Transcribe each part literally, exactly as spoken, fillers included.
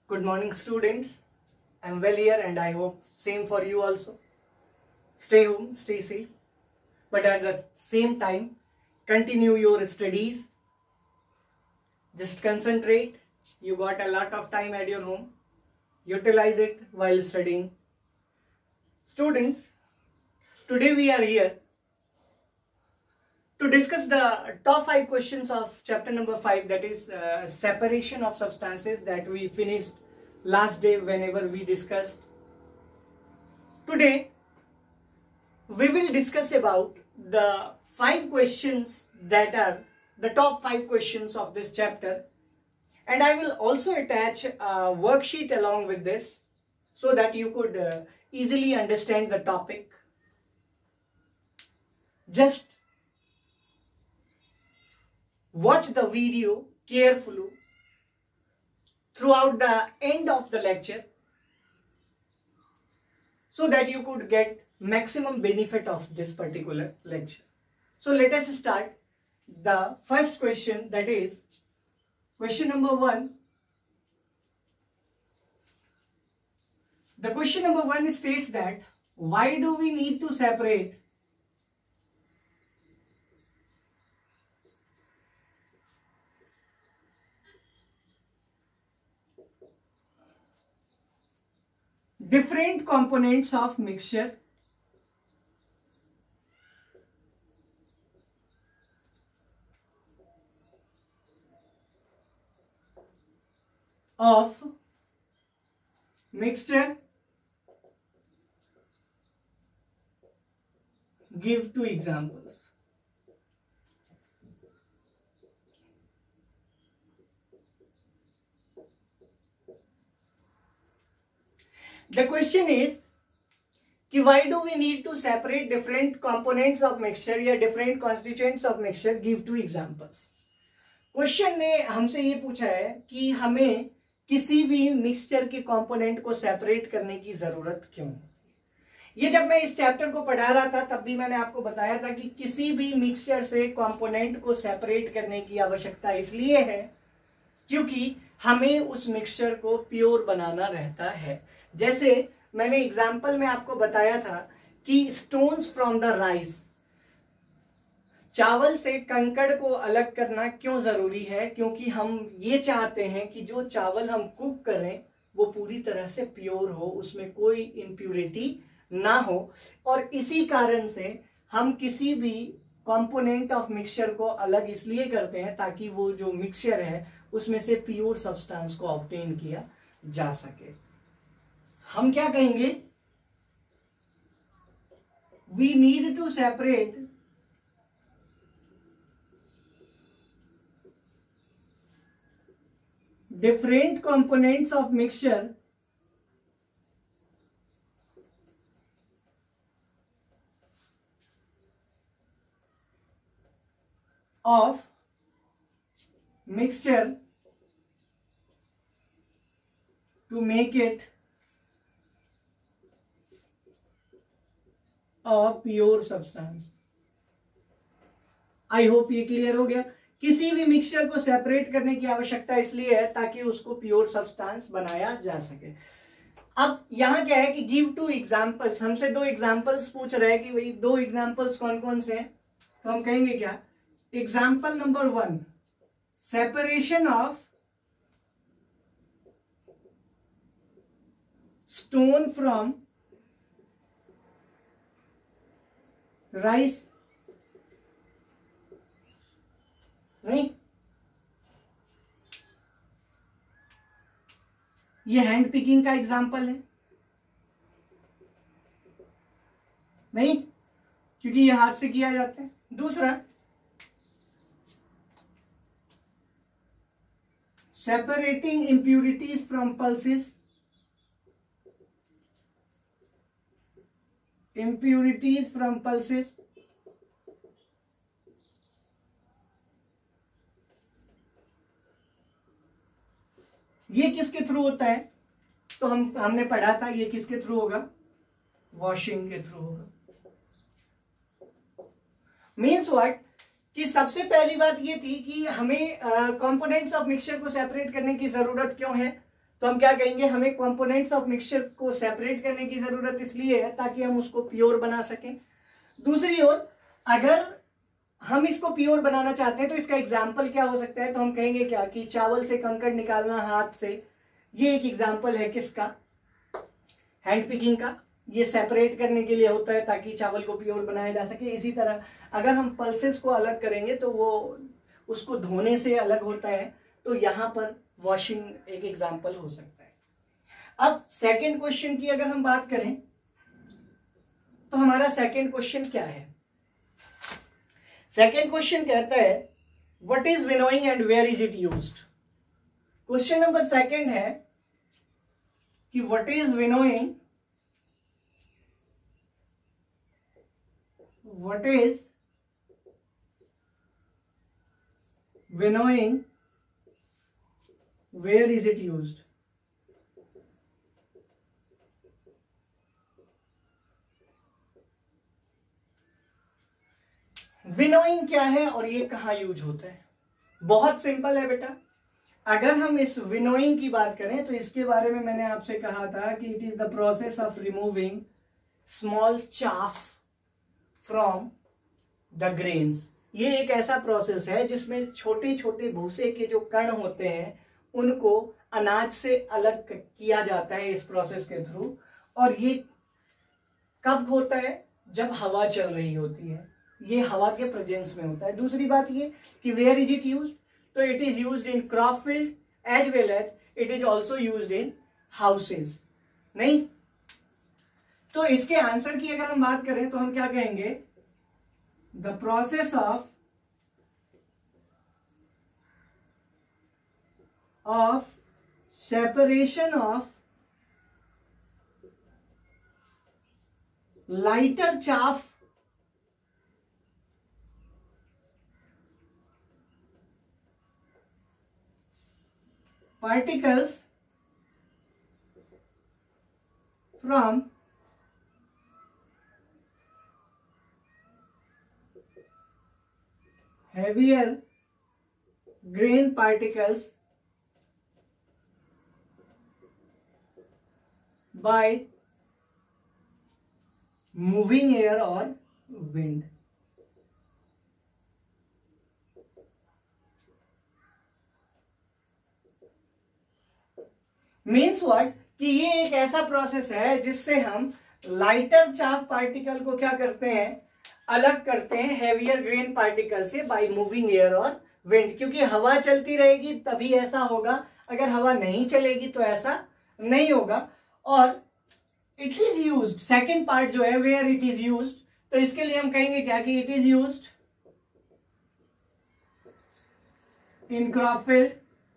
Good morning, students. I'm well here and I hope same for you also. Stay home, stay safe, but at the same time, continue your studies. Just concentrate. You got a lot of time at your home. Utilize it while studying. Students, today we are here to discuss the top five questions of chapter number five, that is uh, separation of substances, that we finished last day whenever we discussed. Today we will discuss about the five questions that are the top five questions of this chapter, and I will also attach a worksheet along with this so that you could uh, easily understand the topic. Just watch the video carefully throughout the end of the lecture so that you could get maximum benefit of this particular lecture. So let us start the first question, that is question number one. The question number one states that why do we need to separate different components of mixture of mixture? Give two examples. The question is कि why do we need to separate different components of mixture या different constituents of mixture? Give two examples. Question ने हमसे ये पूछा है कि हमें किसी भी मिक्सचर के कंपोनेंट को सेपरेट करने की जरूरत क्यों है। ये जब मैं इस चैप्टर को पढ़ा रहा था तब भी मैंने आपको बताया था कि किसी भी मिक्सचर से कंपोनेंट को सेपरेट करने की आवश्यकता इसलिए है क्योंकि हमें उस मिक्सचर को प्योर बनाना रहता है। जैसे मैंने एग्जाम्पल में आपको बताया था कि स्टोन्स फ्रॉम द राइस, चावल से कंकड़ को अलग करना क्यों जरूरी है? क्योंकि हम ये चाहते हैं कि जो चावल हम कुक करें वो पूरी तरह से प्योर हो, उसमें कोई इम्प्योरिटी ना हो, और इसी कारण से हम किसी भी कंपोनेंट ऑफ मिक्सचर को अलग इसलिए करते हैं ताकि वो जो मिक्सचर है उसमें से प्योर सब्सटेंस को ऑब्टेन किया जा सके। हम क्या कहेंगे? We need to separate different components of mixture of mixture to make it a pure substance. I hope ये क्लियर हो गया। किसी भी मिक्सचर को सेपरेट करने की आवश्यकता इसलिए है ताकि उसको प्योर सब्सटेंस बनाया जा सके। अब यहां क्या है कि गिव टू एग्जांपल्स, हमसे दो एग्जांपल्स पूछ रहे हैं कि भाई दो एग्जांपल्स कौन कौन से हैं, तो हम कहेंगे क्या? Example number one, separation of stone from rice. नहीं, ये हैंड पिकिंग का एग्जाम्पल है नहीं, क्योंकि ये हाथ से किया जाता है। दूसरा, separating impurities from pulses, impurities from pulses. ये किसके थ्रू होता है? तो हम हमने पढ़ा था ये किसके थ्रू होगा? वॉशिंग के थ्रू होगा। मीन्स व्हाट कि सबसे पहली बात ये थी कि हमें कंपोनेंट्स ऑफ मिक्सचर को सेपरेट करने की जरूरत क्यों है? तो हम क्या कहेंगे, हमें कंपोनेंट्स ऑफ मिक्सचर को सेपरेट करने की जरूरत इसलिए है ताकि हम उसको प्योर बना सकें। दूसरी ओर अगर हम इसको प्योर बनाना चाहते हैं तो इसका एग्जाम्पल क्या हो सकता है, तो हम कहेंगे क्या कि चावल से कंकड़ निकालना हाथ से, ये एक एग्जाम्पल है किसका, हैंड पिकिंग का। ये सेपरेट करने के लिए होता है ताकि चावल को प्योर बनाया जा सके। इसी तरह अगर हम पल्सेस को अलग करेंगे तो वो उसको धोने से अलग होता है, तो यहां पर वॉशिंग एक एग्जाम्पल हो सकता है। अब सेकेंड क्वेश्चन की अगर हम बात करें तो हमारा सेकेंड क्वेश्चन क्या है। सेकेंड क्वेश्चन कहता है what is winnowing and where is it used. Question number second है कि what is winnowing, what is winnowing, where is it used. Winnowing क्या है और ये कहां यूज होता है। बहुत सिंपल है बेटा। अगर हम इस विनोइंग की बात करें तो इसके बारे में मैंने आपसे कहा था कि it is the process of removing small chaff from the grains. ये एक ऐसा प्रोसेस है जिसमें छोटे छोटे भूसे के जो कण होते हैं उनको अनाज से अलग किया जाता है इस प्रोसेस के थ्रू। और ये कब होता है, जब हवा चल रही होती है, ये हवा के प्रेजेंस में होता है। दूसरी बात ये कि वेयर इज इट यूज्ड, तो it is used in crop field as well as it is also used in houses. नहीं, तो इसके आंसर की अगर हम बात करें तो हम क्या कहेंगे, the process of of separation of lighter chaff particles from heavier grain particles by moving air or wind। Means what कि ये एक ऐसा प्रोसेस है जिससे हम लाइटर चाफ पार्टिकल को क्या करते हैं, अलग करते हैं हेवियर ग्रेन पार्टिकल से बाय मूविंग एयर और विंड। क्योंकि हवा चलती रहेगी तभी ऐसा होगा, अगर हवा नहीं चलेगी तो ऐसा नहीं होगा। और it is used, second part जो है वेयर इट इज यूज्ड, तो इसके लिए हम कहेंगे क्या कि it is used in crop field,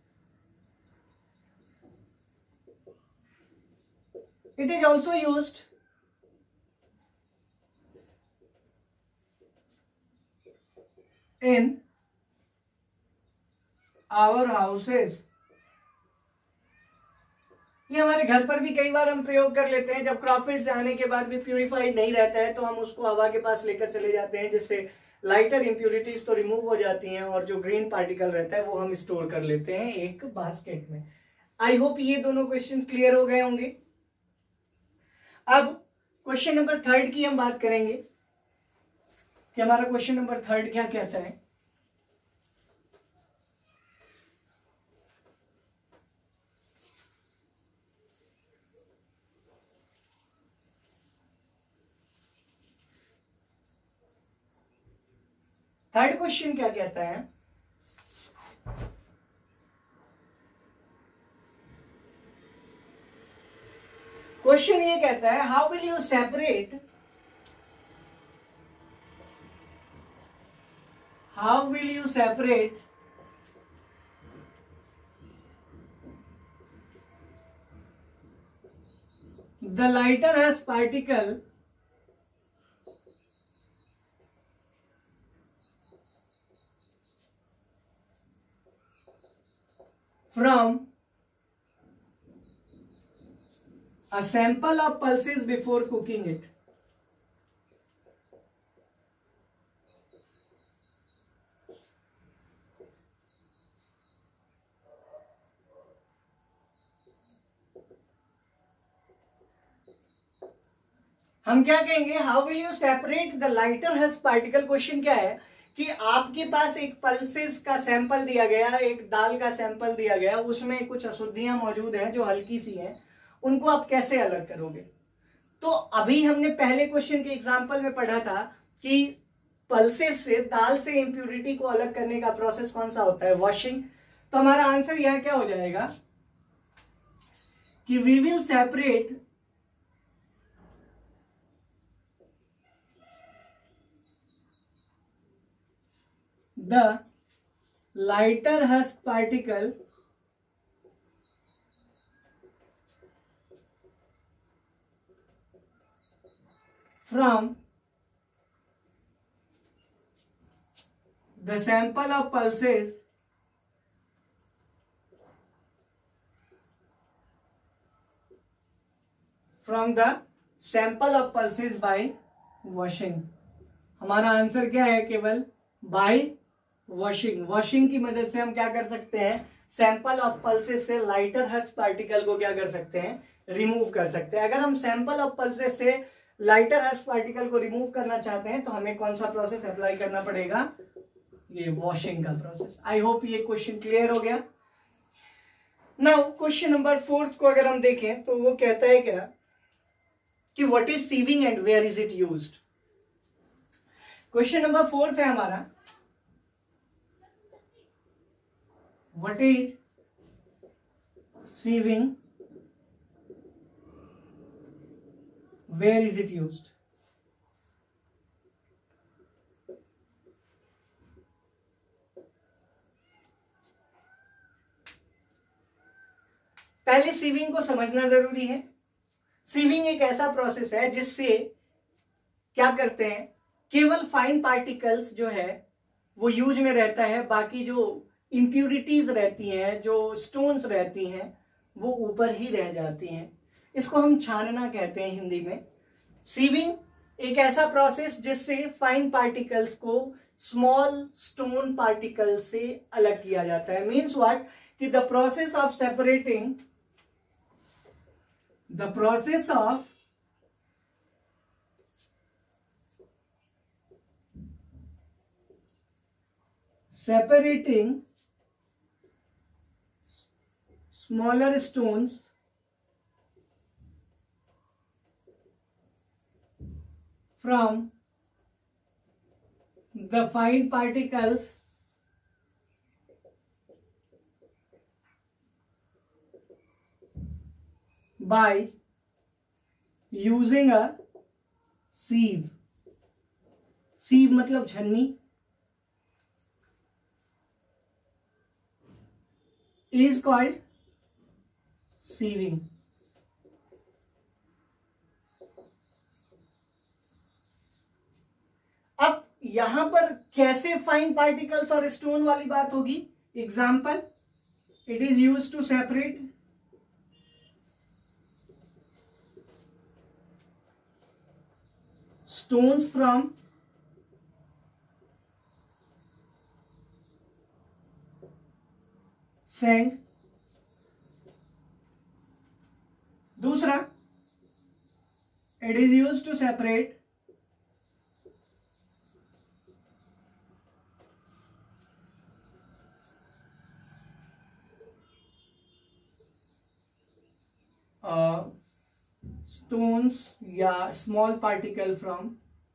it is also used in our houses। ये हमारे घर पर भी कई बार हम प्रयोग कर लेते हैं। जब क्रॉप फील्ड से आने के बाद भी प्यूरिफाइड नहीं रहता है तो हम उसको हवा के पास लेकर चले जाते हैं, जिससे लाइटर इंप्यूरिटीज तो रिमूव हो जाती हैं और जो ग्रीन पार्टिकल रहता है वो हम स्टोर कर लेते हैं एक बास्केट में। आई होप ये दोनों क्वेश्चन क्लियर हो गए होंगे। अब क्वेश्चन नंबर थर्ड की हम बात करेंगे कि हमारा क्वेश्चन नंबर थर्ड क्या कहता है। थर्ड क्वेश्चन क्या कहता है, क्वेश्चन ये कहता है how will you separate, how will you separate the lighter husk particle from a sample of pulses before cooking it। हम क्या कहेंगे, how will you separate the lighter husk particle. Question क्या है कि आपके पास एक पल्सेस का सैंपल दिया गया, एक दाल का सैंपल दिया गया, उसमें कुछ अशुद्धियां मौजूद हैं जो हल्की सी हैं, उनको आप कैसे अलग करोगे। तो अभी हमने पहले क्वेश्चन के एग्जांपल में पढ़ा था कि पल्सेस से, दाल से इंप्यूरिटी को अलग करने का प्रोसेस कौन सा होता है, वॉशिंग। तो हमारा आंसर यहां क्या हो जाएगा कि we will separate the lighter husk particle from the sample of pulses from the sample of pulses by washing। हमारा आंसर क्या है, केवल by washing। वॉशिंग की मदद से हम क्या कर सकते हैं, सैंपल ऑफ पल्सेस से लाइटर हस्क पार्टिकल को क्या कर सकते हैं, रिमूव कर सकते हैं। अगर हम सैंपल ऑफ पल्सेस से लाइटर हस्क पार्टिकल को रिमूव करना चाहते हैं तो हमें कौन सा प्रोसेस अप्लाई करना पड़ेगा, ये वॉशिंग का प्रोसेस। आई होप ये क्वेश्चन क्लियर हो गया। नाउ क्वेश्चन नंबर फोर्थ को अगर हम देखें तो वो कहता है क्या कि what is sieving and where is it used. Question number fourth है हमारा, what is sieving, where is it used. पहले सीविंग को समझना जरूरी है। सीविंग एक ऐसा प्रोसेस है जिससे क्या करते हैं, केवल फाइन पार्टिकल्स जो है वो यूज में रहता है, बाकी जो इंप्यूरिटीज रहती हैं, जो स्टोन्स रहती हैं, वो ऊपर ही रह जाती हैं। इसको हम छानना कहते हैं हिंदी में। सीविंग एक ऐसा प्रोसेस जिससे फाइन पार्टिकल्स को स्मॉल स्टोन पार्टिकल से अलग किया जाता है। मीन्स व्हाट, कि the process of separating The process of separating smaller stones from the fine particles by using a sieve। sieve मतलब छन्नी, is called sieving। अब यहां पर कैसे फाइन पार्टिकल्स और स्टोन वाली बात होगी। Example, it is used to separate stones from sand। दूसरा, it is used to separate uh, stones या small particle from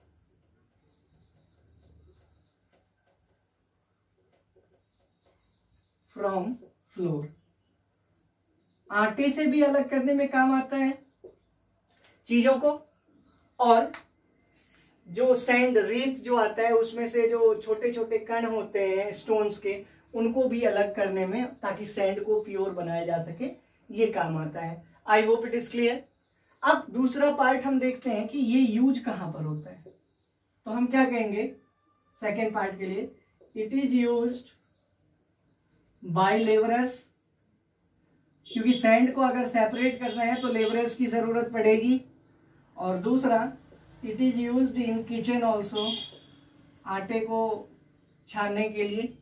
from floor। आटे से भी अलग करने में काम आता है चीजों को, और जो सैंड, रेत जो आता है उसमें से जो छोटे छोटे कण होते हैं स्टोन्स के, उनको भी अलग करने में, ताकि सैंड को प्योर बनाया जा सके, ये काम आता है। I hope it is clear. अब दूसरा पार्ट हम देखते हैं कि ये यूज कहां पर होता है। तो हम क्या कहेंगे सेकेंड पार्ट के लिए, it is used by labourers, क्योंकि सैंड को अगर सेपरेट करना है तो लेबरर्स की जरूरत पड़ेगी। और दूसरा, it is used in kitchen also, आटे को छानने के लिए।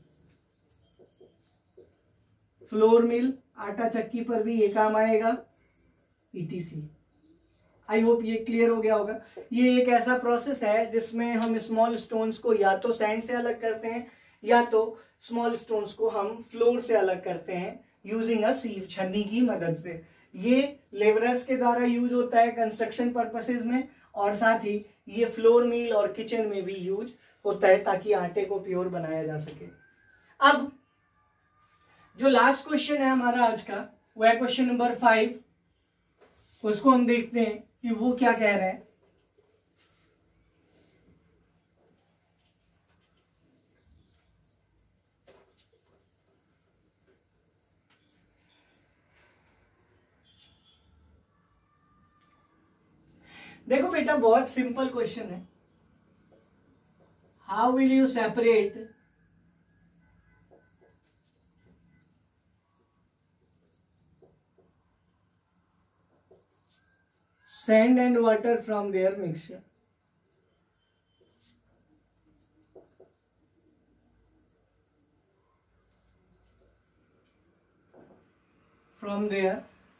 फ्लोर मिल, आटा चक्की पर भी ये काम आएगा, ईटीसी। आई होप ये क्लियर हो गया होगा। ये एक ऐसा प्रोसेस है जिसमें हम स्मॉल स्टोन्स को या तो सैंड से अलग करते हैं या तो स्मॉल स्टोन्स को हम फ्लोर से अलग करते हैं यूजिंग अ सीव, छन्नी की मदद से। ये लेबरर्स के द्वारा यूज होता है कंस्ट्रक्शन पर्पसेज में, और साथ ही ये फ्लोर मिल और किचन में भी यूज होता है ताकि आटे को प्योर बनाया जा सके। अब जो लास्ट क्वेश्चन है हमारा आज का, वो है क्वेश्चन नंबर फाइव। उसको हम देखते हैं कि वो क्या कह रहे हैं। देखो बेटा, बहुत सिंपल क्वेश्चन है। How will you separate sand and water from their mixture? From their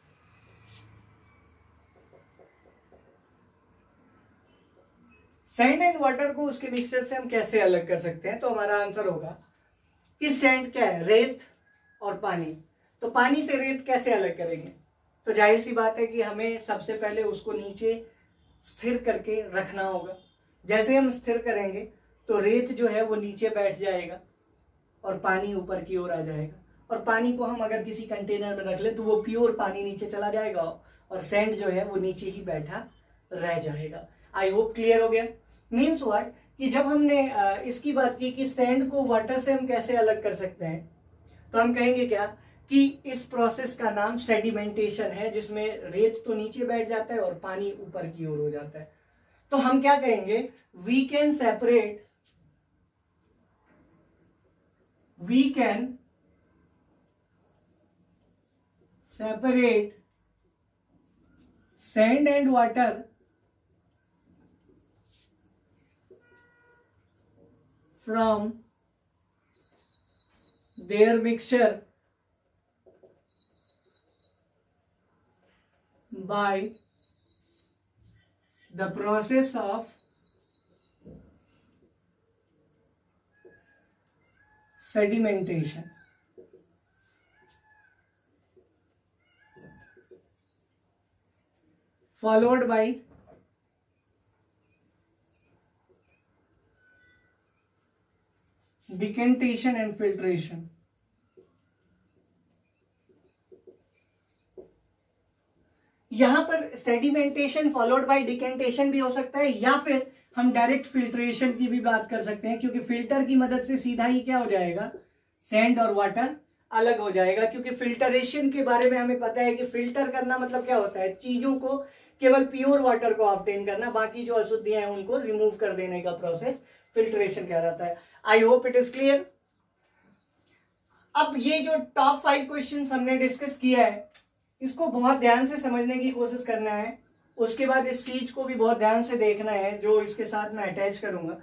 sand and water को उसके मिक्सचर से हम कैसे अलग कर सकते हैं? तो हमारा आंसर होगा कि सैंड क्या है? रेत और पानी। तो पानी से रेत कैसे अलग करेंगे? तो जाहिर सी बात है कि हमें सबसे पहले उसको नीचे स्थिर करके रखना होगा। जैसे हम स्थिर करेंगे तो रेत जो है वो नीचे बैठ जाएगा और पानी ऊपर की ओर आ जाएगा, और पानी को हम अगर किसी कंटेनर में रख ले तो वो प्योर पानी नीचे चला जाएगा और सैंड जो है वो नीचे ही बैठा रह जाएगा। आई होप क्लियर हो गया। मीन्स व्हाट कि जब हमने इसकी बात की कि सैंड को वाटर से हम कैसे अलग कर सकते हैं, तो हम कहेंगे क्या कि इस प्रोसेस का नाम सेडिमेंटेशन है, जिसमें रेत तो नीचे बैठ जाता है और पानी ऊपर की ओर हो जाता है। तो हम क्या कहेंगे? We can separate we can separate sand and water from their mixture by the process of sedimentation. Followed by decantation and filtration. यहां पर सेडिमेंटेशन फॉलोड बाय डिकेंटेशन भी हो सकता है, या फिर हम डायरेक्ट फिल्ट्रेशन की भी बात कर सकते हैं, क्योंकि फिल्टर की मदद से सीधा ही क्या हो जाएगा? सैंड और वाटर अलग हो जाएगा। क्योंकि फिल्टरेशन के बारे में हमें पता है कि फिल्टर करना मतलब क्या होता है? चीजों को केवल प्योर वाटर को ऑब्टेन करना, बाकी जो अशुद्धियां हैं उनको रिमूव कर देने का प्रोसेस फिल्ट्रेशन कहलाता है। I hope it is clear. अब ये जो टॉप फाइव क्वेश्चंस हमने डिस्कस किया है, इसको बहुत ध्यान से समझने की कोशिश करना है। उसके बाद इस चीज को भी बहुत ध्यान से देखना है जो इसके साथ मैं अटैच करूंगा।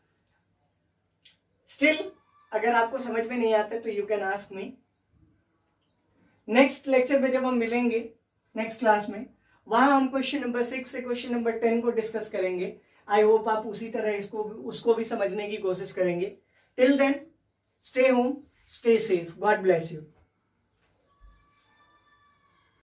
स्टिल अगर आपको समझ में नहीं आता तो you can ask me. Next lecture में जब हम मिलेंगे नेक्स्ट क्लास में, वहां हम क्वेश्चन नंबर सिक्स से क्वेश्चन नंबर टेन को डिस्कस करेंगे। आई होप आप उसी तरह इसको उसको भी समझने की कोशिश करेंगे। Till then stay home, stay safe, God bless you.